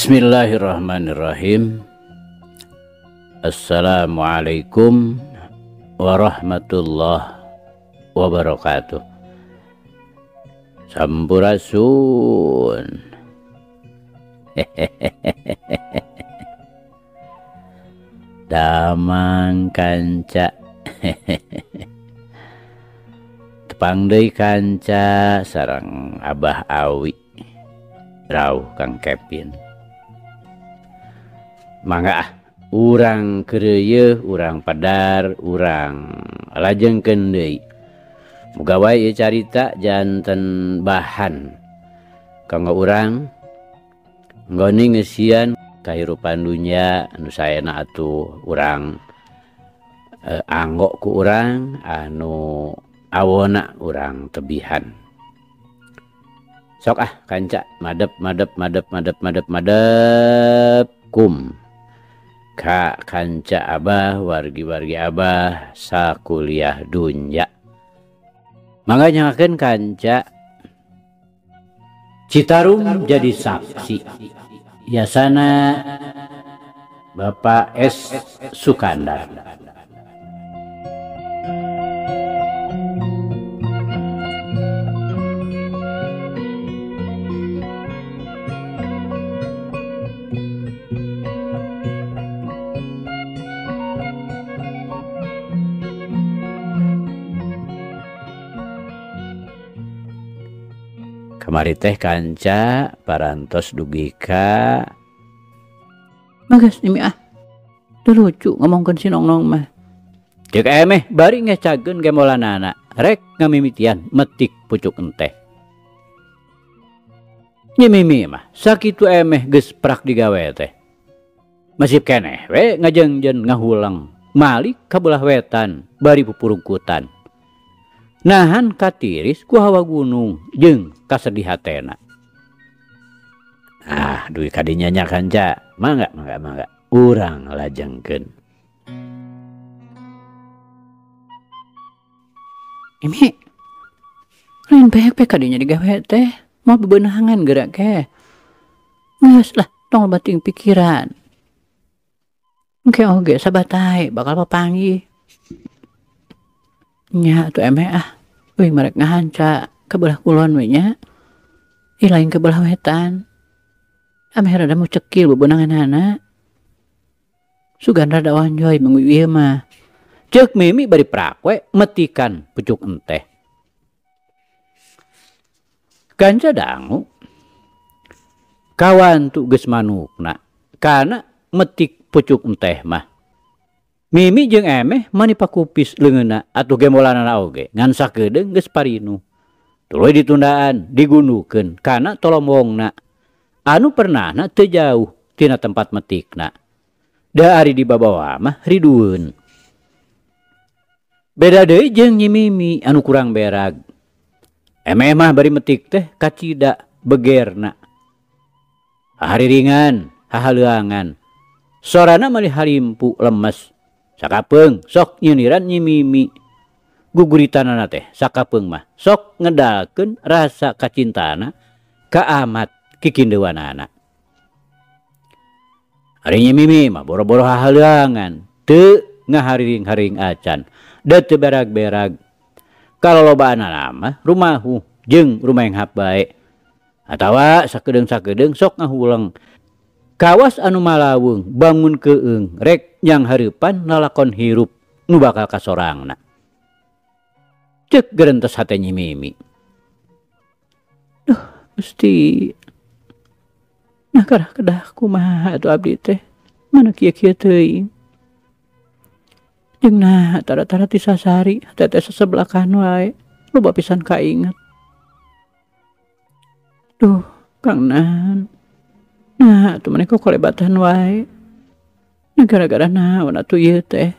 Bismillahirrahmanirrahim. Assalamualaikum warahmatullahi wabarakatuh. Sampurasun. Damang kanca. Tepang deui kanca sareng Abah Awi. Rauh Kang Kevin. Mangga urang keureuh, urang padar, urang lajengkeun deui. Muga wae ieu carita janten bahan kanggo urang nggoni ngeusian kahirupan dunya anu saena atuh urang anggo ku urang anu awona urang tebihan. Sok kanca madep kum ka kanca Abah wargi-wargi Abah sakuliah dunya. Mangga nyangakeun kanca Citarum jadi saksi. Yasana Bapak S. Sukandar. Kamari teh kanca parantos dugi ka magas nimi lucu ngomongkeun si nong-nong mah. Ceuk emeh bari ngecageun gemolanana rek ngamimitian metik pucuk enteh. Nya mimi mah sakitu emeh geus prak digawe teh. Masih keneh we ngajengjeun ngahulang malik ka belah wetan bari pupurungkutan. Nahan katiris ku hawa gunung jeung kasedih hatena. Duit kadinya nya kanca. Mangga. Urang lajengkeun. Ini lain baik kadinya digawe teh. Mau bebenahangan gerak ke. Geus lah tong bating pikiran. Engke oge sabatai bakal papanggih. Nya tuh emeh wih merek ngahanca kebelah kulon we nya. Lain kebelah wetan. Ameh rada mau cekil bebenanganana. Sugan rada wanjoy mengwi ieu mah. Ceuk mimi bari prak we metikan pucuk enteh. Kanca dangu. Kawan tu geus manukna kana metik pucuk enteh mah. Mimi jeung emeh mani pakupis leungeunna atuh gemolanana oge ngan sakedeung geus parinu. Tuluy ditundaan digundukeun kana tolombongna anu pernahna teu jauh tina tempat metikna. Da ari di babawa mah ridueun. Beda deui jeung Nyi Mimi anu kurang berag. Emeh mah bari metik teh kacida begerna. Hariringan, hahaleuangan. Sorana mali halimpu lemes. Sakapeung sok nyuniran Nyi Mimi. Guguritanana teh sakapeung mah sok ngedalkeun rasa kacintana ka amat kikindewanana. Ari Nyi Mimi mah boro-boro hahaleuangan, teu ngahariring-haring acan, da teu berag-berag. Kalolobaanana mah rumahu jeung rumenghap bae. Atawa sakedeung-sakedeung sok ngahuleng. Kawas anu malaweung bangun keueung rek nyang hareupan lalakon hirup nu bakal kasorangna. Ceuk geurentes hate Nyi Mimi. Duh Gusti. Nah kedah kumaha atuh abdi teh. Mana kieu-kieu teuing. Jeung nah tara-tara ti sasari hate teh sasebelakan wae. Loba pisan kainget. Duh Kang Nan. Nah, tuh maneh kok kolebatan wae. Gara-gara naon atuh ieu teh.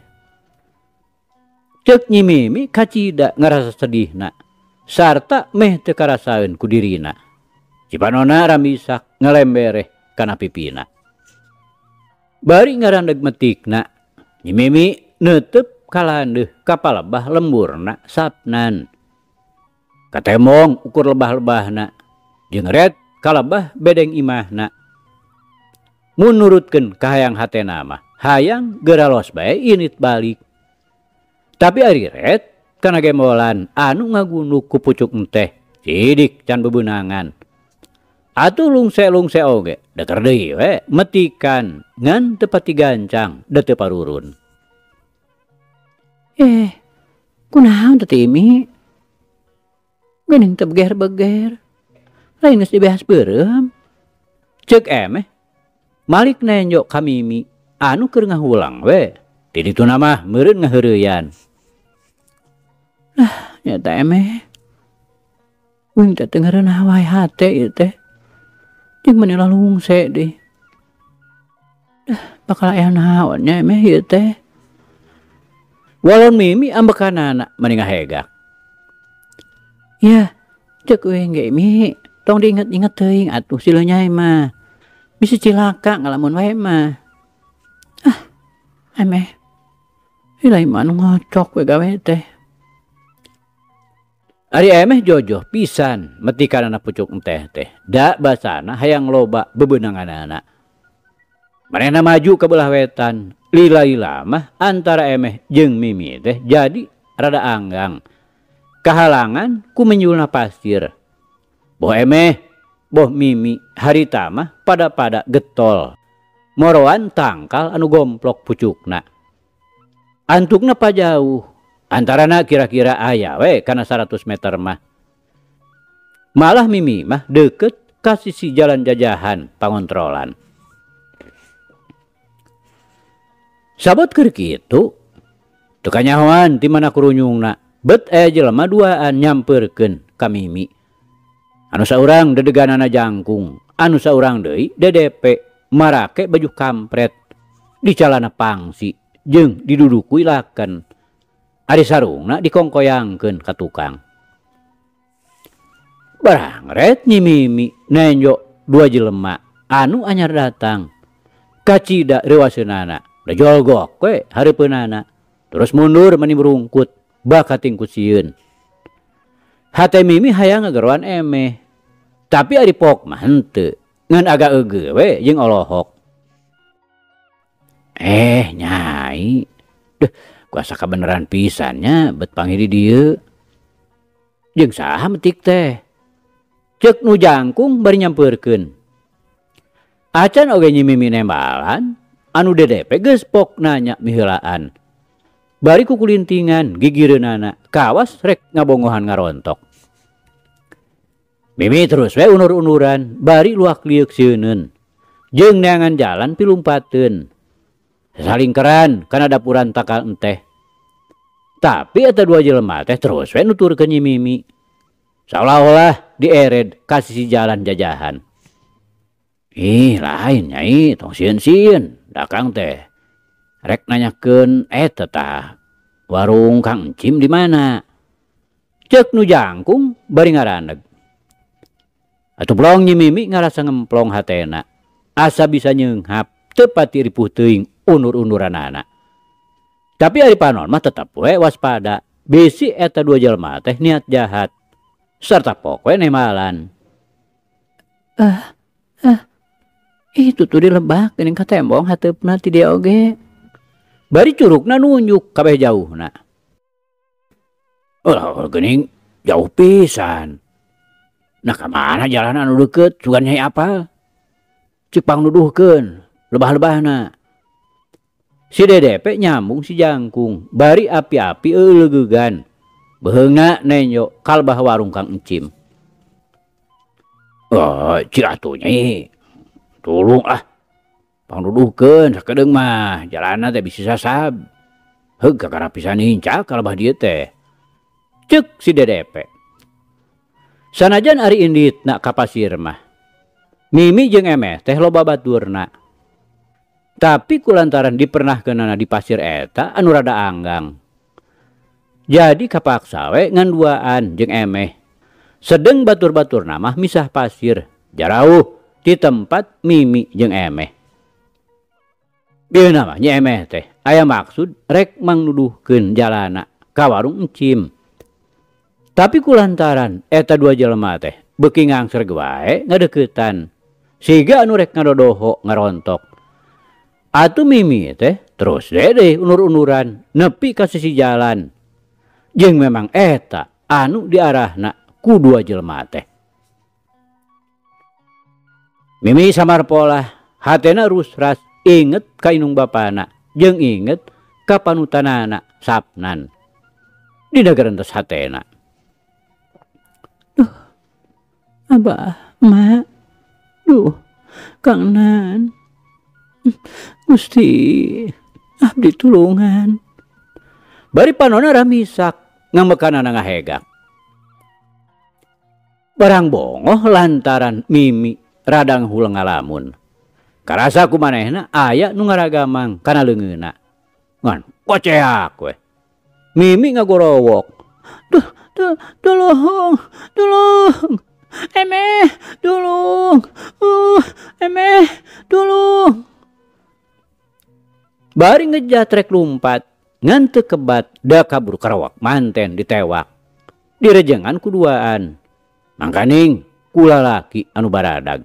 Ceuk Nyi Mimi kacida ngarasa sedihna. Sarta meh teu karasaeun ku dirina. Cipanona ramisak ngalembereh kana pipina. Bari ngarandeg metikna. Nyi Mimi neuteup kalandeuh ka palebah lemburna sapnan. Katemong ukur lebah-lebahna. Jeung red kalebah bedeng imahna. Menurutkan kahayang hatena mah hayang geralos bae init balik. Tapi ari ret kana gembolan anu ngagunuk ku pucuk teh sidik can bebenangan. Atuh lungse-lungse oge deker deui we metikan ngan teu pati gancang da teu parurun. Kunaon teh Timi? Geuning teu beger-beger. Lain geus dibahas beureum. Ceuk emeh Malik nenjok ka Mimi anu keur ngahulang we. Di dituna mah meureun ngaheureuyan. Nyata emeh. Uing teh teu ngareunah wae hate ieu teh. Jeung manehna lungse deui. Bakal aya naon nya emeh ieu teh. Walon Mimi ambekanana mani ngahegak. Ya, ceuk uing ge Mi, tong diinget-inget teuing atuh sileu nyai mah. Bisa cilaka ngalamun wae mah. Emeh. Lain mah anu ngocok we gawe teh. Ari emeh jojoh pisan metikanana pucuk teh teh. Da basana hayang loba bebeunanganana. Manehna maju ke belah wetan. Lila-lila mah antara emeh jeung Mimi teh jadi rada anggang. Kahalangan ku menyulna pasir. Boh emeh, boh Mimi harita mah pada getol. Moroan tangkal anu gomplok pucukna. Antukna pajauh. Antarana kira-kira aya we kana 100 meter mah. Malah Mimi mah deket ka sisi jalan jajahan pangontrolan. Sabot keur kitu teu kanyahoan ti mana kurunyungna bet aya jelema duaan nyampeurkeun ka Mimi. Anu saurang dedeganana jangkung, anu saurang deui DDP marake baju kampret di calana pangsi jeung diduduku ilaken. Ari sarungna dikongkoyangkeun ka tukang. Barang ret nyi Mimi nenjok dua jelema anu anyar datang. Kacida reuaseunana da jolgok we hareupeunana. Terus mundur mani merungkut bakating ku sieun. Hate Mimi hayang ngageroan emeh. Tapi ari pok mah henteu. Ngan agak eugeul we jeung olohok. Nyai. Deuh, kuasa kabeneran pisannya bet panggih di dieu. Jeung saha metik teh? Ceuk nu jangkung bari nyampeurkeun. Acan oge nyi Mimi nembalan. Anu DDP geus pok nanya miheulaan. Bari kukulintingan gigireunana kawas rek ngabongohan ngarontok. Mimi terus we unur-unuran bari luak liuk sieuneun. Jeung neangan jalan pilumpateun. Salingkeran kana dapuran takal enteh. Tapi eta dua jelema teh terus we nuturkeun nyi Mimi. Seolah-olah diered ka sisi jalan jajahan. Lain nyai tong sieun-sieun. Dakang teh rek nanyakeun eta tah warung Kang Encim di mana? Ceuk nu jangkung bari ngaraneg. Atuh plong nyi Mimi ngarasa ngemplong hatena. Asa bisa nyeunghap teu pati ripuh teuing unur-unuranana. Tapi ari panon mah tetep we waspada. Bisi eta dua jelema teh niat jahat. Sarta pok we nemalan. Itu tuh dilebak geuning ka tembong hateupna ti dia oge. Bari curugna nunjuk kabeh jauhna. Geuning jauh pisan. Nah ka mana jalan anu deukeut sugan nyai apal? Ceuk pangnuduhkeun lebah-lebahna. Si DDP nyambung si jangkung, bari api-api euleugegan. Beheungna nenjok kalbah warung Kang Encim. Cik atuh nyai. Tulung pangnuduhkeun sakedeung mah jalanna teh bisi sasab. Heug kakara pisan hincak kalebah dieu teh. Ceuk si DDP. Sanajan ari inditna ka pasir mah. Mimi jeung emeh teh loba baturna. Tapi kulantaran dipernahkeunana di pasir eta anu rada anggang. Jadi kapaksa we ngan duaan jeung emeh. Sedeng batur-baturna mah misah pasir jarauh di tempat Mimi jeung emeh. Bieu mah nya emeh teh aya maksud rek mangnuduhkeun jalana ka warung Encim. Tapi kulantaran eta dua jelema teh beuki ngangser wae ngadeuketan. Siga anu rek ngadodoho ngarontok Atuh Mimi teh terus deh unur-unuran nepi ka sisi jalan. Jeung memang eta anu diarahna ku dua jelema teh. Mimi samar polah hatena rusras inget ka inung bapana jeung inget ka panutanana Sapnan. Dina gerentos hatena. Duh, Abah, Mak, duh, Kang Nan, Gusti, abdi tulungan. Bari panona ramisak ngambekanana ngahegak. Barang bongoh lantaran Mimi radang hulang ngalamun. Karasa ku manehna aya nu ngaragamang kana leungeuna. Ngan koceak we. Mimi ngagorowok. Tolong. Emeh, tolong. Emeh, tolong. Bari ngejatrek lumpat ngan teu kebat da kabur karawak manten ditewak. Direjengan kuduaan. Mangkaning kula laki anu baradag.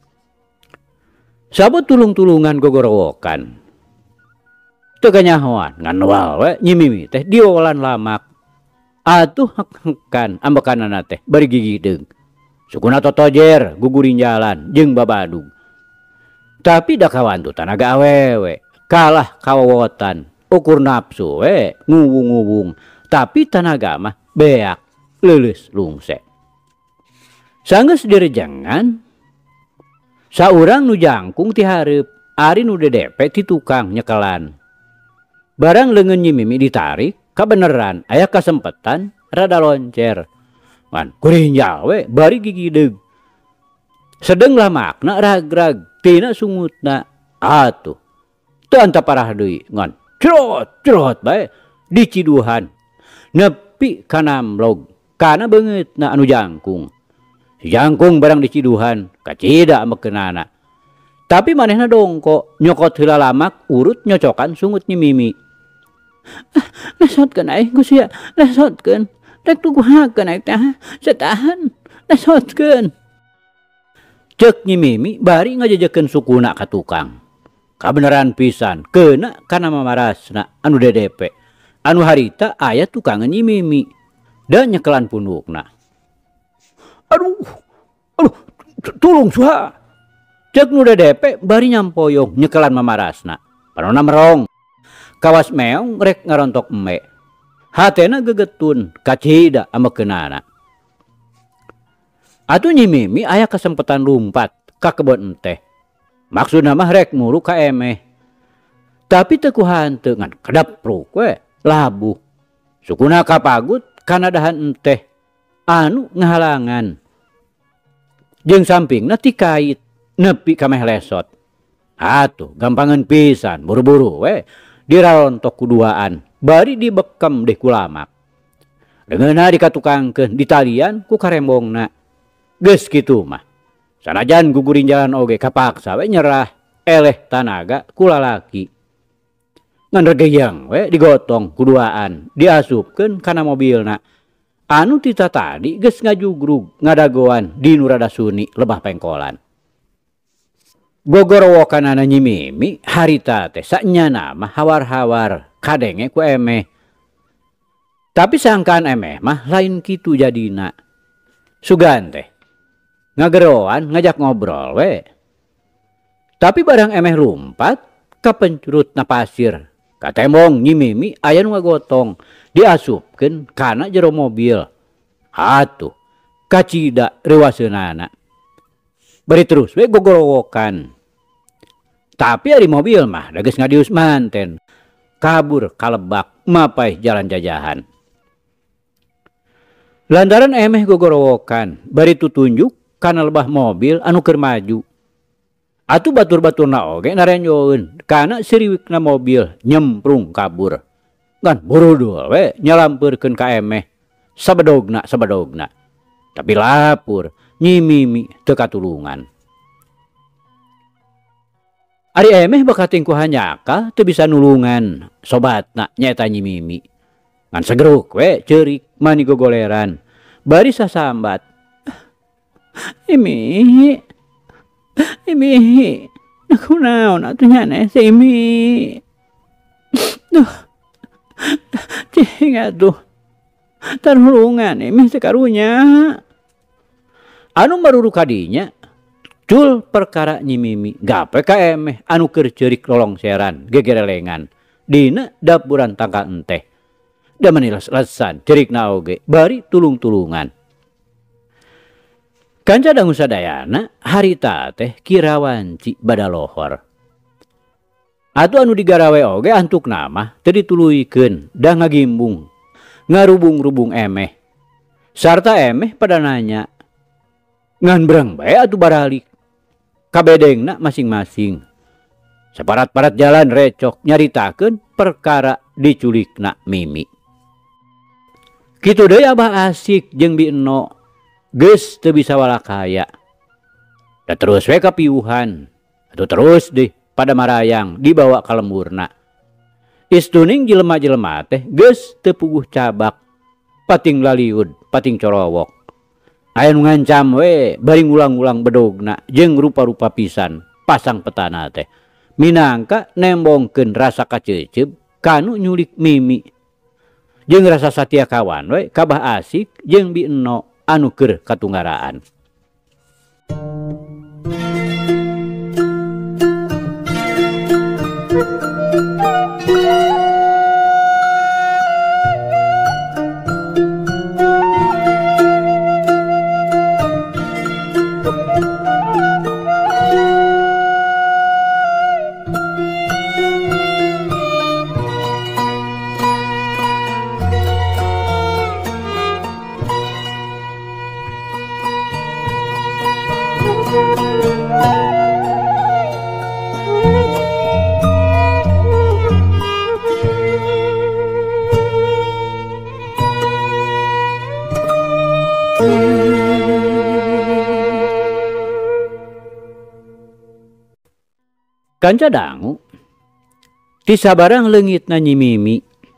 Sabut tulung-tulungan gogorowokan. Teu kanyahoan ngan wae Nyi Mimi teh diolan lamak. Atuh hek-hekan ambekanana teh bari gigideung. Sukuna totojer gugurin jalan jeung babadug. Tapi da kawantu tanaga awewe kalah kawawotan ukur nafsu we nguwung-nguwung. Tapi tanaga mah beak leuleus lungse. Sanggeus direjengan saurang nu jangkung ti hareup ari nu dedepe ti tukang nyekelan. Barang leungeun Nyi Mimi ditarik kabeneran aya kasempetan rada loncer. Man kurinjal we bari gigideug. Sedeng lah makna ragrag tina sungutna. Atuh teu anta parah deui ngan cerot bae diciduhan nepi ka namlog kana beungeutna anu jangkung. Si jangkung barang diciduhan kacida ambekeunana. Tapi manehna dongko nyokot heula lamak urut nyocokan sungut Nyi Mimi. Lesotkeun aing Gusti, lesotkeun. Rek tuguhakeun aing teh, setahan, lesotkeun. Ceuk Nyi Mimi bari ngajejekeun sukuna ka tukang. Kabeneran pisan keuna kana mamarasna anu dedepe. Anu harita aya tukangan Nyi Mimi da nyekelan pundukna. Aduh, tulung suha. Ceuk nu dedepe bari nyampoyong nyekelan mamarasna. Panonna merong. Kawas meong rek ngarontok emme. Hatena gegetun kacida ambekeunana. Atuh Nyi Mimi aya kesempatan lumpat ka kebon teh. Maksudna mah rek muru ka emeh. Tapi teu ku hanteu ngan kedapruk we labuh. Sukuna kapagut kana dahan teh anu ngahalangan. Jeung sampingna ti kait nepi ka meh lesot. Atuh gampangan pisan buru-buru we dirarontok kuduaan bari dibekem deh ku lamak. Leungeunna dikatukangkeun ditalian ku karembongna. Geus kitu mah sanajan gugurin jalan oge kapaksa we nyerah eleh tanaga ku lalaki. Ngan regeyang we digotong kuduaan diasupkeun kana mobilna. Anu tita tadi geus ngajugrug ngadagoan di nu rada suni lebah pengkolan. Gogorowokanana Nyi Mimi harita teh sanyana mah hawar-hawar kadenge ku emeh. Tapi sangkaan emeh mah lain kitu jadina. Sugan teh ngageroan ngajak ngobrol we. Tapi barang emeh lumpat ka pencurutna pasir. Katembong Nyi Mimi aya nu ngagotong diasupkeun kana jero mobil. Atuh kacida reuwaseunana. Bari terus we gogorowokan. Tapi ari mobil mah da geus ngadius manten. Kabur kalebak mapai jalan jajahan. Lantaran emeh gogorowokan bari tutunjuk kana lebah mobil anu keur maju. Atuh batur-baturna oge narenjoeun kana siriwikna mobil nyemprung kabur. Kan borodol we nyalampeurkeun ka emeh sabedogna. Tapi lapur Nyi Mimi teu katulungan. Ari emeh bakating ku hanyaka teu bisa nulungan sobatna nyaeta Nyi Mimi. Ngan segeruk we ceurik mani gogoleran. Bari sasambat. Imi. Nah kunaon atuh nya neh Simi. Duh. Cing atuh. Tarulungan mih teu karunya. Anu maruru kadinya cul perkara Nyi Mimi gape ka emeh anu keur ceurik lolongseran gegerelengan dina dapuran tangka enteh. Da maniles-lesan ceurikna oge bari tulung-tulungan. Kanca dangu sadayana harita teh kirawanci bada lohor. Atuh anu digarawe oge antuk nama teu dituluykeun da ngagimbung ngarubung-rubung emeh. Sarta emeh pada nanya, ngan berang bae atuh baralik. Kabedengna masing-masing. Saparat-parat jalan recok nyaritakeun perkara diculikna Mimi. Kitu deui Abah Asik jeung Bi Eno geus teu bisa walakaya. Da terus we kapiuhan. Atuh terus deh pada marayang dibawa ka lemburna. Istuning jelema-jelema teh geus teu puguh cabak, pating laliud, pating corowok. Aya nu ngancam we bari ngulang-ulang bedogna jeung rupa-rupa pisan pasang petana teh. Minangka nembongkeun rasa kaceuceub kanu nyulik Mimi. Jeung rasa satia kawan we ka Abah Asik jeung Bi Eno anu keur katunggaraan. Kanca dangu ti sabarang leungitna Nyi Mimi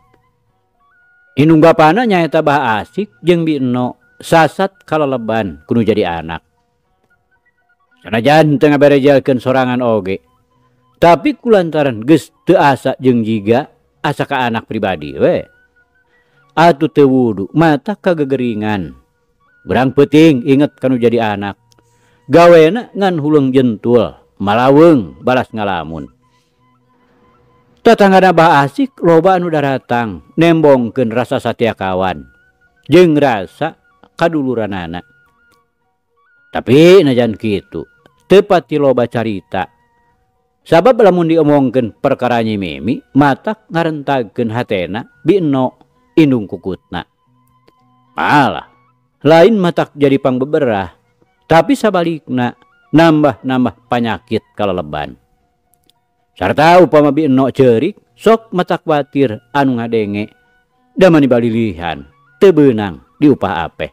inung bapana nyaeta Abah Asik jeung Bi Eno sasat kaleleban kudu jadi anak. Sanajan teu ngaberejelkeun sorangan oge, tapi kulantaran geus teu asa jeung jiga asa ka anak pribadi we. Atuh teu wudu mata kagegeringan. Berang peuting inget kanu jadi anak. Gawena ngan huleng jentul, malaweung balas ngalamun. Tatanggana Abah Asik loba anu daratang nembongkeun rasa satia kawan jeung rasa kaduluranana. Tapi najan kitu teu pati loba carita. Sabab lamun diomongkeun perkara Nyi Mimi matak ngarentagkeun hatena Bi Eno indung kukutna. Malah lain matak jadi pangbeberah, tapi sabalikna nambah-nambah panyakit kaleleban. Sarta upama Bi Eno ceurik sok matak watir anu ngadenge da mani balilihan teu beunang diupah apeh.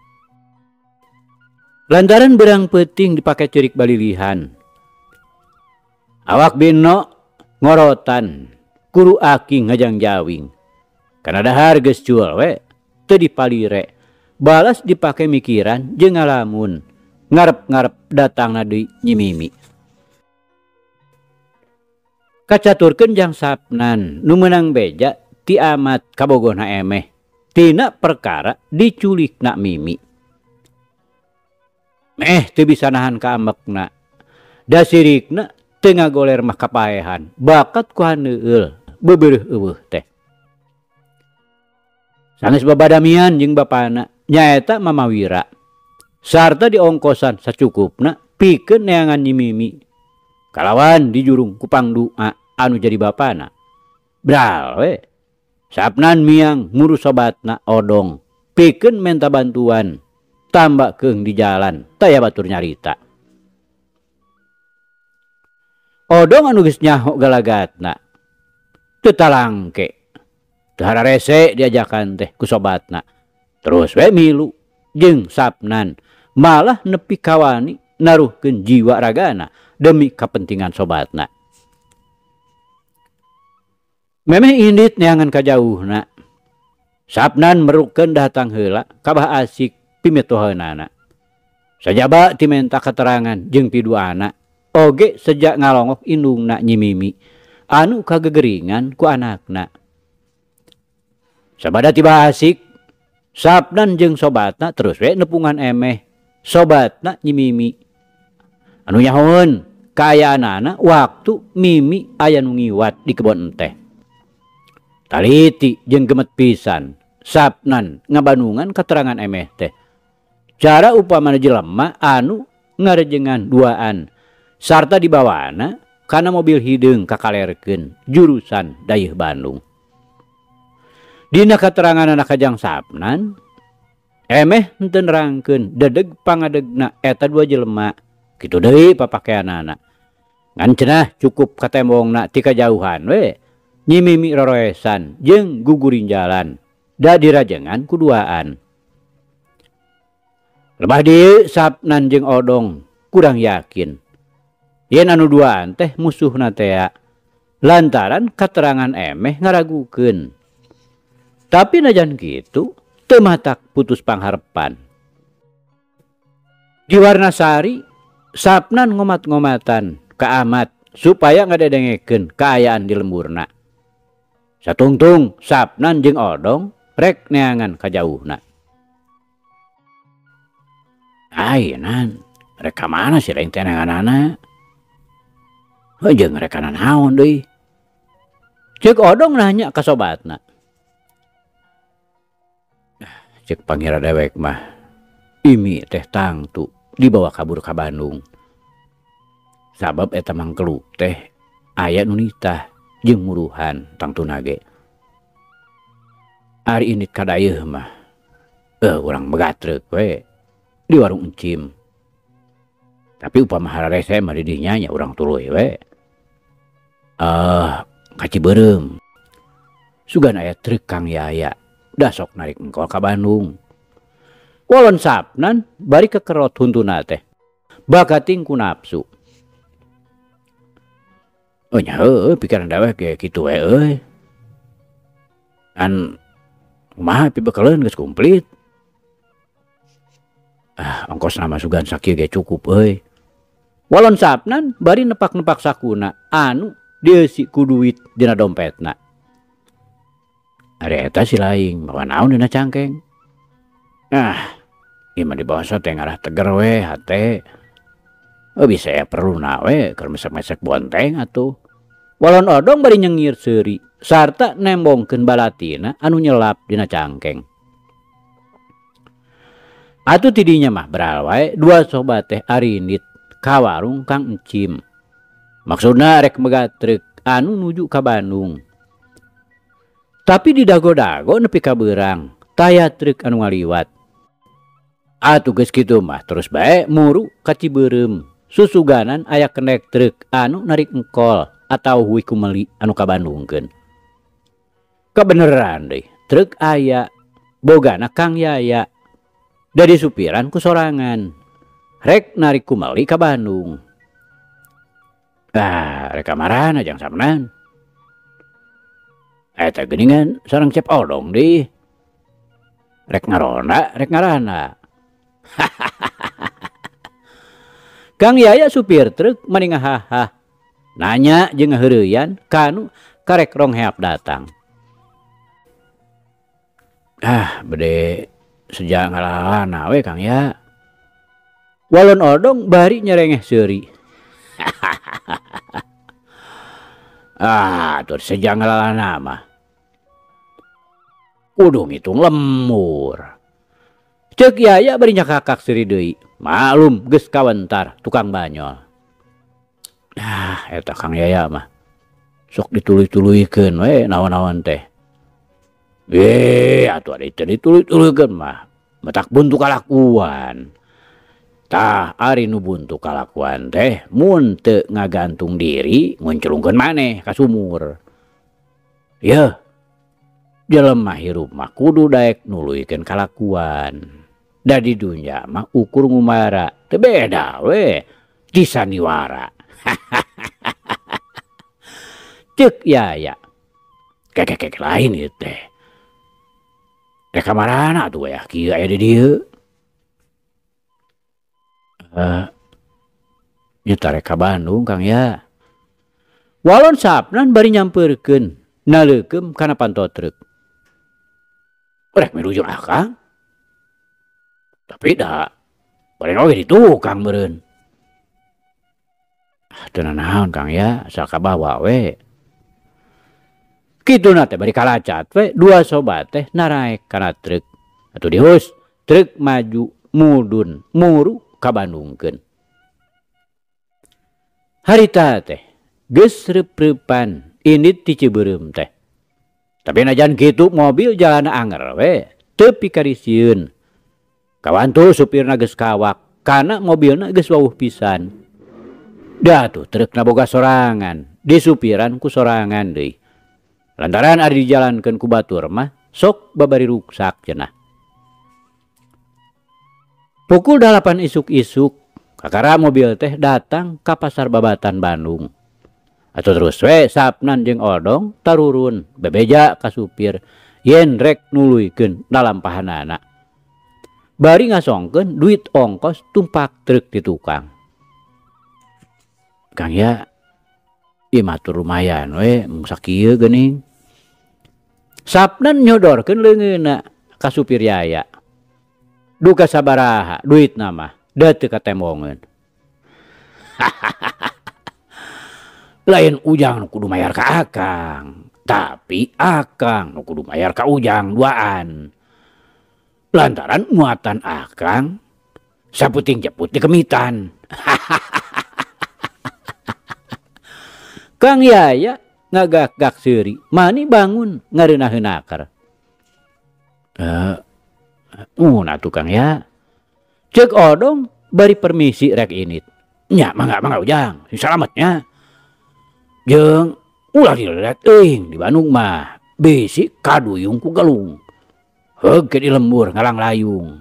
Lantaran berang peuting dipake ceurik balilihan. Awak Bi Eno ngorotan kuru aki ngajangjawing. Kana dahar geus cuel we teu dipalire. Balas dipake mikiran jeung ngalamun ngarep-ngarep datangna deui Nyi Mimi. Kacaturkeun jang sapnan nu meunang beja ti amat kabogohna emeh tina perkara diculikna Mimi. Meh teu bisa nahan ka ambekna. Da sirikna teu ngagoler mah kapaehan bakat ku haneueul beubeureuh eueuh teh. Sanes babadamian jeung bapana nyaeta Mama Wira. Sarta diongkosan sacukupna pikeun neangan Nyi Mimi. Kalawan dijurung ku pangdoa anu jadi bapana. Bral we. Sapnan miang ngurus sobatna odong. Pikeun menta bantuan. Tambah keung di jalan. Taya batur nyarita. Odong anu geus nyaho galagatna. Teu talangke. Teu hararese diajakan teh ku sobatna. Terus we milu jeung sapnan malah nepi kawani naruhkeun jiwa ragana demi kepentingan sobatna. Memeh indit neangan kajauhna. Sapnan merukeun datang heula ka Abah Asik pimetoheunana. Sajaba ti menta keterangan jeung piduana oge sejak ngalongok indungna Nyi Mimi anu kagegeringan ku anakna. Sabada tiba asik Sapnan jeung sobatna terus we nepungan emeh sobatna Nyi Mimi. Anu nyahoeun kaayaanana waktu Mimi aya nu ngiwat di kebon teh. Taliti jeung gemet pisan Sapnan ngabandungan keterangan emeh teh. Cara upamana jelema anu ngarejengan duaan sarta dibawana kana mobil hideung kakalerkeun jurusan dayeuh Bandung. Dina keterangan anak kajang Sapnan emeh henteu nerangkeun dedeg pangadegna eta dua jelema kitu deui papakeanana. Ngan cenah cukup katembongna ti kajauhan we Nyi Mimi roroesan jeung guguring jalan da dirajengan kuduaan. Lebah dieu Sapnan jeung Odong kurang yakin yen anu duaan teh musuhna tea lantaran katerangan emeh ngaragukeun. Tapi najan gitu teu matak putus pangharepan. Di Warnasari Sapnan ngomat-ngomatan ka Amat supaya ngadedengekeun kaayaan di lemburna. Satungtung Sapnan jeung Odong rek neangan kajauhna. Ayeuna rek ka mana si lain teh neanganana? Jeung rek kana naon deui? Ceuk Odong nanya ka sobatna. Cek pangira dewek mah Imi teh tangtu dibawa kabur ka Bandung. Sabab eta mangkeluk teh aya nu nitah jeung muruhan tangtuna ge. Ari ini kadayeuh mah urang megatreuk we di warung encim. Tapi upama hararese mah di dinya nya urang tuluy we. Ka Cibeureum. Sugan aya truk Kang Yaya dah sok narik engkol ka Bandung. Walon Sapnan bari kekerot huntuna teh bakating ku nafsu. Nya pikiran daweh ge kitu we euy. An kumaha pibekeleun geus kumplit. Ongkos nama sugan sakieu ge cukup euy. Walon Sapnan bari nepak-nepak sakuna anu dieusi ku duit dina dompetna. Ari eta si laing bawa naon dina cangkeng. Ieu mah di basa teh ngarah teger we hate. Bisa ya perlu na we keur mesek-mesek bonteng atuh. Walon Odong bari nyengir seuri sarta nembongkeun balatina anu nyelap dina cangkeng. Atuh tidinya mah beral wae dua sobat teh arinit ka warung Kang Encim. Maksudna rek megatreuk anu nuju ka Bandung. Tapi di dago-dago nepi ka beurang taya truk anu ngaliwat. Atuh geus kitu mah terus bae muru ka Cibeureum. Susuganan aya kendek truk anu narik engkol atau huwi kumeli anu ka Bandungkeun. Kebeneran deui, truk aya bogana Kang Yaya. Dari supiran ku sorangan. Rek narik kumeli ka Bandung. Rek kamarana jang Sapnan. Eta geuningan sareng Cep Odong di. Rek ngaronda, rek ngarana. Kang Yaya supir truk mani ngahaha. Nanya jeung ngaheureuyan kanu karek rong heap datang. Bede sejak ngalalana we Kang Ya. Walon Odong bari nyerengeh seuri. Tuh sejak ngalalana mah. Kudu ngitung lemur. Ceuk Yaya bari nyakakak seuri deui. Maklum geus kawentar tukang banyol. Eta Kang Yaya mah sok dituluy-tuluykeun we naon-naon teh. Atuh ari teh dituluy-tuluykeun mah matak buntu kalakuan. Tah ari nu buntu kalakuan teh mun teu ngagantung diri ngunclungkeun maneh ka sumur. Yeuh. Jelema hirup mah kudu daek nuluykeun kalakuan. Da di dunya mah ukur ngumara teu beda we di sandiwara. Ceuk Yaya. Kek lain ieu teh. Rek kamarana atuh we kieu aya di dieu. Nyetare ka Bandung Kang ya. Walon sapnan bari nyamperkeun naleukeum kana panto truk. Rek miluju akang. Tapi da bari oge di tukang meureun. Teu naon Kang ya, asal kabawa we. Kituna teh bari kalacat we, dua sobat teh naraek kana truk. Atuh dihus, truk maju mudun muru ka Bandungkeun. Harita teh geus reup-reupan indit ti Ciberem teh. Tapi najan kitu mobil jalanna anger we, teu pikarisieun. Kawantu supirna geus kawak, kana mobilna geus wawuh pisan. Da tuh trukna boga sorangan, disupiran ku sorangan deui. Lantaran ari dijalankeun ku batur mah sok babari ruksak cenah. Pukul 8 isuk-isuk, kakara mobil teh datang ka pasar babatan Bandung. Atuh terus we Sapnan jeung Odong tarurun bebeja ka supir yen rek nuluykeun dalampahanana. Bari ngasongkeun duit ongkos tumpak truk di tukang. Kang ya, ieu matur lumayan we mung sakieu geuning. Sapnan nyodorkeun leungeunna ka supir Yaya. Duka sabaraha duitna mah da teu katemongeun. Lain Ujang nu kudu mayar ka akang, tapi akang nu kudu mayar ka Ujang duaan. Lantaran muatan akang saputing jeput di kemitan. Kang Yaya ngagak-gak seuri, mani bangun ngareunaheun akar. Atuh Kang ya. Cek Odong bari permisi rek init. Nya mangga Ujang, salametnya. Jeung ulah dilelet euing di Bandung mah bisi kaduyung ku galung. Heug ke di lembur ngalang layung.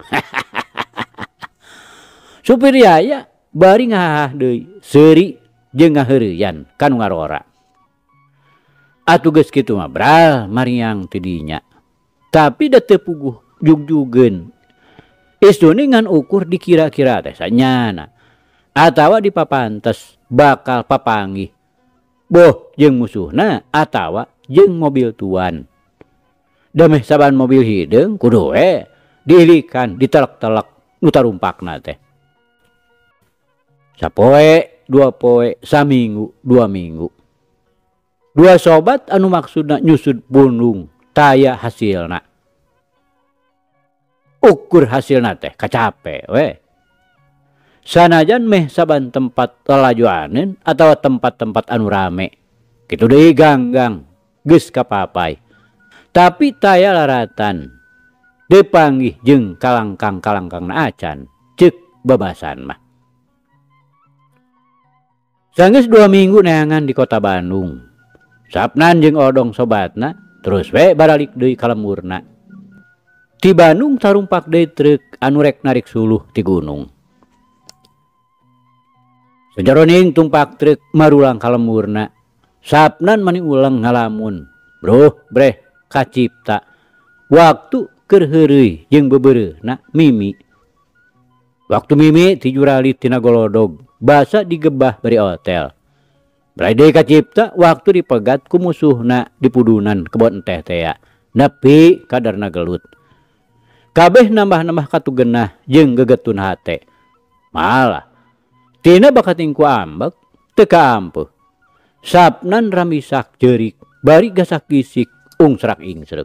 Supir Yaya bari ngahah deui seuri jeung ngaheureuyan kanu ngarora. Atuh geus kitu mah bral mariang ti dinya. Tapi da teu puguh jug-jugeun. Istune ngan ukur dikira-kira teh sanyana. Atawa dipapantes bakal papanggih. Boh jeung musuhna atawa jeung mobil tuan. Da meh saban mobil hideung kudu we diilikan ditelek-telek nu tarumpakna teh. Sapoe, 2 poe, saminggu, 2 minggu. Dua sobat anu maksudna nyusud Bandung taya hasilna. Ukur hasilna teh kacape we. Sanajan meh saban tempat lalajuaneun atawa tempat-tempat anu rame. Kitu deui ganggang geus kapapai. Tapi taya laratan. Dipanggih jeung kalangkang-kalangkangna acan ceuk babasan mah. Sanggeus 2 minggu neangan di kota Bandung. Sapnan jeung Odong sobatna terus we baralik deui ka lemurna. Ti Bandung tarumpak deui truk anu rek narik suluh ti gunung. Sajaroning tumpak truk marulang ka lemurna. Sapnan mani ulang ngalamun. Breh kacipta. Waktu keur heureuy jeung beubeureuhna mimi. Waktu mimi ti jurali tina golodog. Basa digebah bari hotel. Brai deui kacipta waktu dipegat ku musuhna di pudunan kebon teh tea. Nepi kadarna gelut. Kabeh nambah-nambah katugenah jeung gegetun hate. Malah tina bakating ku ambek teu kaampuh. Sapnan ramisak jeurik bari gasak gisik ungsrak ingsrek.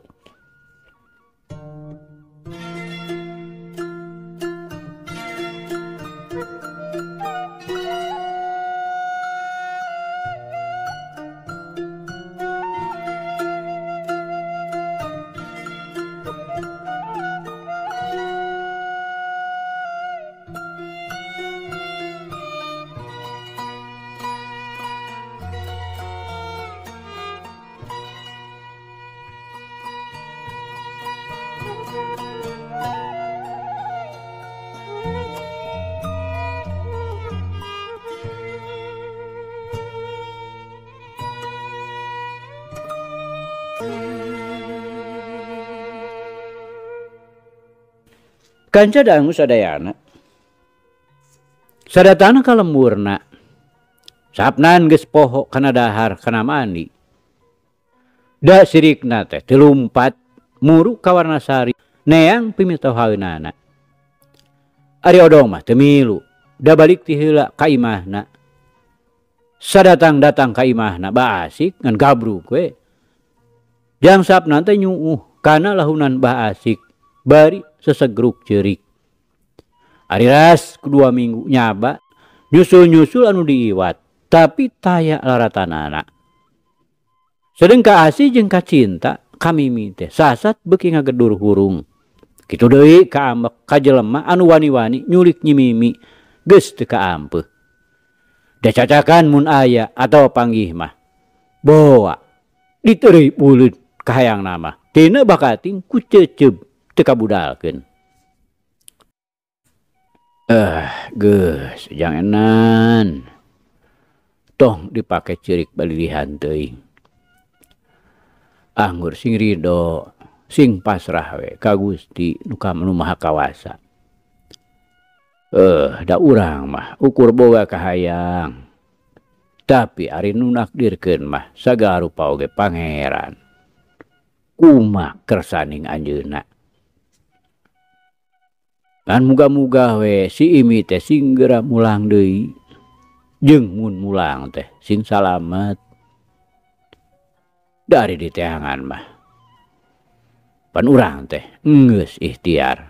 Kanca dangu sadayana. Sadatana ka lemurna. Sapnan geus poho kana dahar kana mandi. Da sirikna teh telumpat muru ka Warnasari neang pimitohaeunana. Ari odong mah teu milu, da balik ti heula ka imahna. Sadatang-datang ka imahna Bah Asik ngan gabruk we. Jang sapna teh nyuuh kana lahunan Bah Asik bari sesegruk ceurik. Ari ras kedua minggu nyaba nyusul-nyusul anu diiwat, tapi taya laratanana. Sedeng ka Asi jeung ka Cinta kamimi teh sasat beuki ngagedur hurung. Kitu deui ka ambek ka jelema anu wani-wani nyulik nyimimi geus teu kaampeuh. Da cacakan mun aya atau panggih mah boa diteureui buleud ka hayangna mah tina bakating ku ceuceub teu kabudalkeun. Geus jang enan. Tong dipake ceurik balilihan teuing. Anggur sing ridho, sing pasrah we ka Gusti nu Maha Kawasa. Da urang mah ukur boga kahayang. Tapi ari nu nakdirkeun mah sagala rupa oge pangeran. Kumaha kersaning anjeunna. Kan muga-muga we si Imi teh sing geura mulang deui. Jeung mun mulang teh sing salamet. Dari di teangan mah pan urang teh geus ikhtiar.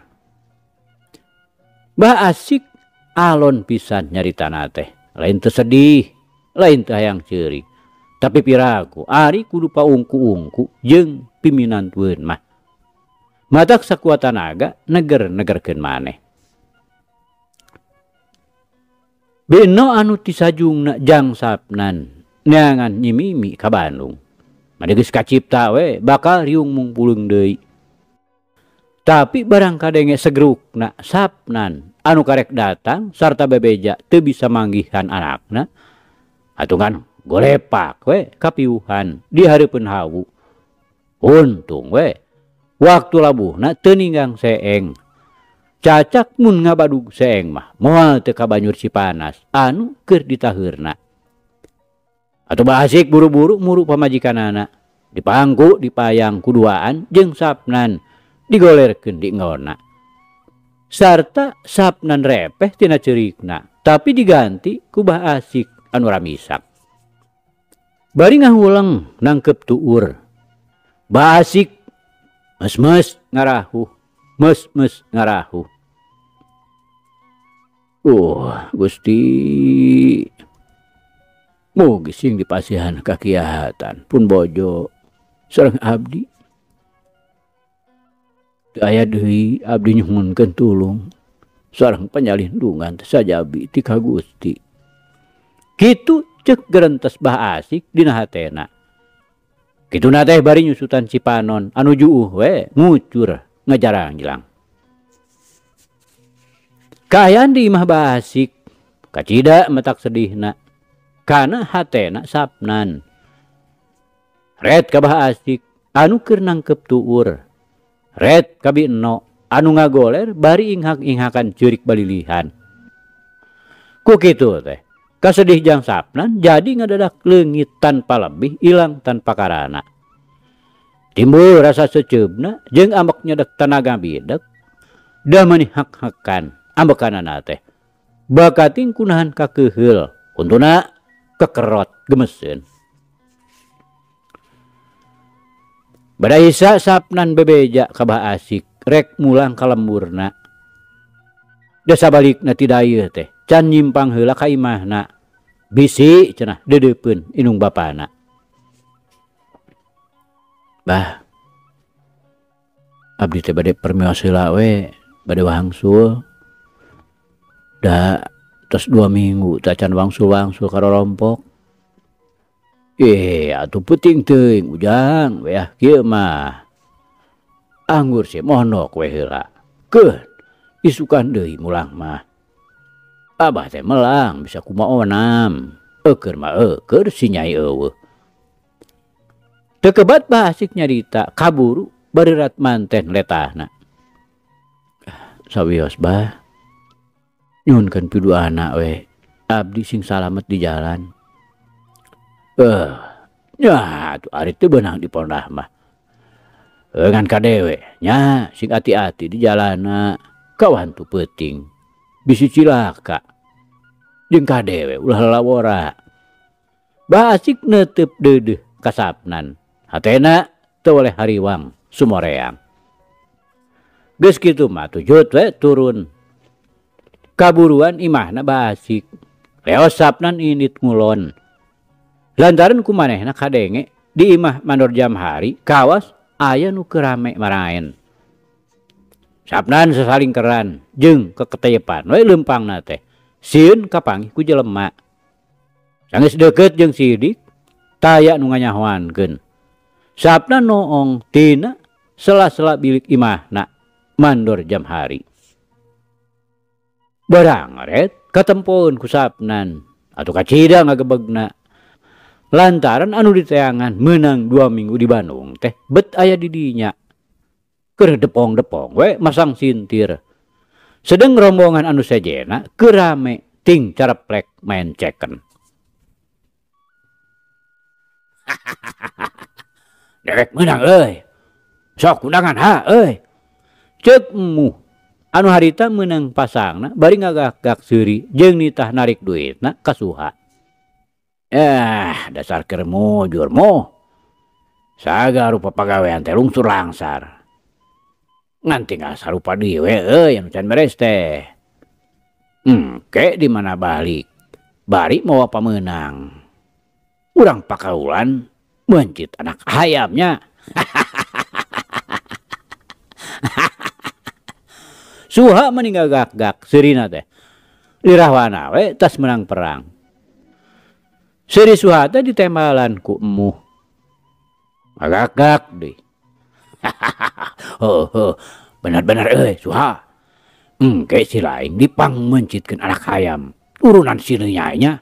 Bah Asik alon pisan nyaritana teh, lain teu sedih, lain teu hayang ceurik, tapi piraku ari kudu paungku-ungku jeung piminantueun mah. Matak sakuat tanaga neger-negerkeun maneh. Beno anu tisajungna Jang Sapnan neangan nyimimi ka Bandung. Made geus kacipta we bakal riung mungpulung deui. Tapi barang kadenge segrukna Sapnan anu karek datang sarta bebeja teu bisa manggihan anakna. Atungan golepak we kapiuhan di hareupeun hawu. Untung we waktu labuhna teu ninggang seeng. Cacak mun ngabadug seeng mah moal teu ka Banjur Cipanas anu keur ditaheurna. Atau Bah Asik buru-buru muru pamajikanana. Dipangku dipayang kuduaan jeung Sapnan digolerkeun di ngona. Sarta Sapnan repeh tina ceurikna, tapi diganti ku Bah Asik anu ramisak. Bari ngahuleng nangkep tuur. Bah Asik mes-mes ngarahuh, mes-mes ngarahuh. Gusti mugi sing dipasihan kakiahatan pun bojo sareng abdi. Teu aya deui abdi nyuhunkeun tulung sareng panyalindungan sajabi ti ka Gusti. Kitu ceuk gerentes Bah Asik dina hatena. Kituna teh bari nyusutan Cipanon anu juuh we ngucur ngajarang jilang. Kaayaan di imah Bah Asik kacida metak sedihna. Kana hatena Sapnan. Red ka Bah Asik anu keur nangkep tuur. Red ka Bino anu ngagoler bari inghak-inghakan ceurik balilihan. Ku kitu teh kasedih Jang Sapnan jadi ngadadak leungit tanpa lebih ilang tanpa karana. Timbul rasa seceubna jeung ambek nyedek tanaga bidek. Da manihak-hakan ambekanana teh. Bakating kunahan kakeheul untuna kekerot gemeseun. Badaisa Sapnan bebeja ka Bah Asik rek mulang ka lemburna. Da sabalikna ti dayeuh teh can nyimpang heula ka imahna. Bisi cenah dedeupeun inung bapana. Bah, abdi teh bade permios heula we, bade wangsul. Da tos 2 minggu tak can wangsul-wangsul karo rompok. Atuh peuting teuing ujang we kieu mah. Anggur sih monok we heula. Keun isukan deui mulang mah. Abah teh melang bisa kumaha onam. Eukeur mah eukeur si Nyai eueuh. Teu kebat Bah Asik nyarita kaburu barirat manten letahna. Sawios Bah. nyunkeun pidu anak we. Abdi sing salamet di jalan. Ya tuh ari teu beunang di pondah mah. Ngan kadewe nya sing hati-hati di jalana kawan tu peuting. Bisi cilaka. Jeung kadewe ulah lalawora. Basik neuteup deudeuh kasapnan. Hatena teu oleh hariwang sumoreang. Geus kitu mah tujut we turun. Kaburuan imahna basik. Leos sapnan init ngulon. Lantaran kumanehna kadenge di imah mandor jam hari kawas aya nu kerame maraen. Sapnan sasaling keran jeung keketeyepan we leumpangna teh. Sieun kapanggih ku jelema. Sanggeus deukeut jeung sidik taya nu nganyahoankeun. Sapna noong tina sela-sela bilik imahna mandor jam hari. Barang ret katempoeun ku sapnan atuh kacida ngagebegna. Lantaran anu diteangan meunang 2 minggu di Bandung teh bet aya di dinya. Keur depong-depong we masang sintir. Sedeng rombongan anu sejena keur rame ting careplek main ceken. Dewek meunang euy. Sok undangan ha euy. Ceuk emuh. Anu harita meunang pasangna bari ngagak-gak seuri jeung nitah narik duitna ka Suha. Dasar keur mujur moh. Saga rupa pagawean teh lungsur langsar. Ngan tinggal sarupa dieu euy anu can beres teh. Ke di mana balik. Bari mawa pamenang. Urang pakaulan mencit anak hayamnya. Suha meninggal gak-gak seurina teh. Lirahwana we tas menang perang. Seuri Suha teh ditembalan ku emuh. Agak-gak deui. Benar-benar euy Suha. Engke si lain dipang mencitkeun anak hayam. Urunan si nyanya.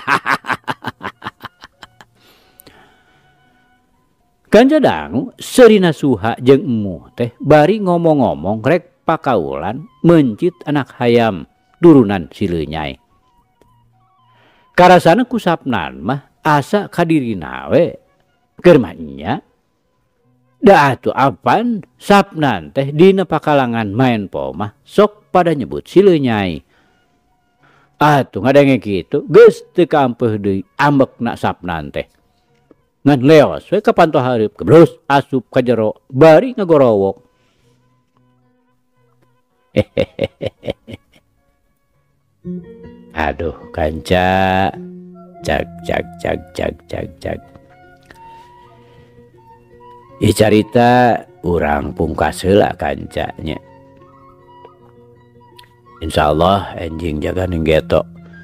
Kanja dangu seurina Suha jeung emuh teh bari ngomong-ngomong rek pakaulan mencit anak hayam turunan si leunyai. Karasana ku sapnan mah asa kadirina we keur mah nya. Da atuh apan sapnan teh dina pakalangan main po mah sok pada nyebut si leunyai. Atuh ngadenge kitu geus teu kaampeuh deui ambekna sapnan teh. Ngan leos we ka panto hareup keblus asup ka jero bari ngagorowok. Aduh kanca cak. Ieu carita urang pungkas heula kanca nya. Insyaallah enjing jaga ninggeto.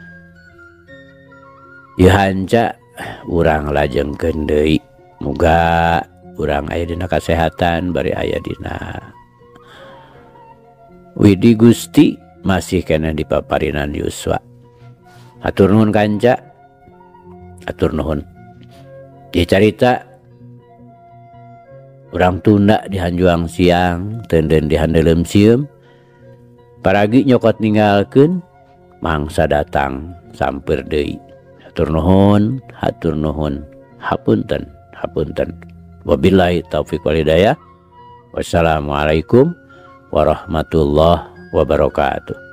Ieu hanca urang lajengkeun deui. Muga urang aya dina kasehatan bari aya dina Widi Gusti masih kena dipaparinan yuswa. Hatur nuhun kanca. Hatur nuhun. Ieu carita urang tunda di hanjuang siang teunden di handeuleum sieum. Paragi nyokot ninggalkeun mangsa datang samper deui. Hatur nuhun, hatur nuhun. Hapunten, hapunten. Wabillahi taufiq wal hidayah. Wassalamualaikum warahmatullahi wabarakatuh.